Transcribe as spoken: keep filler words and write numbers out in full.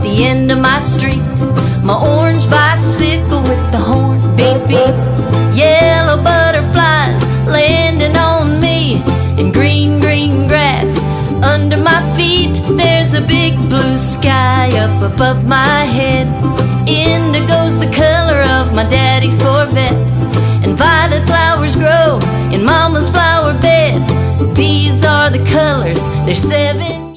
the end of my street. My orange bicycle with the horn, beep beep. Yellow butterflies landing on me, and green, green grass under my feet. There's a big blue sky up above my head. Indigo's the color of my daddy's Corvette, and violet flowers grow in mama's flower bed. These are the colors, there's seven.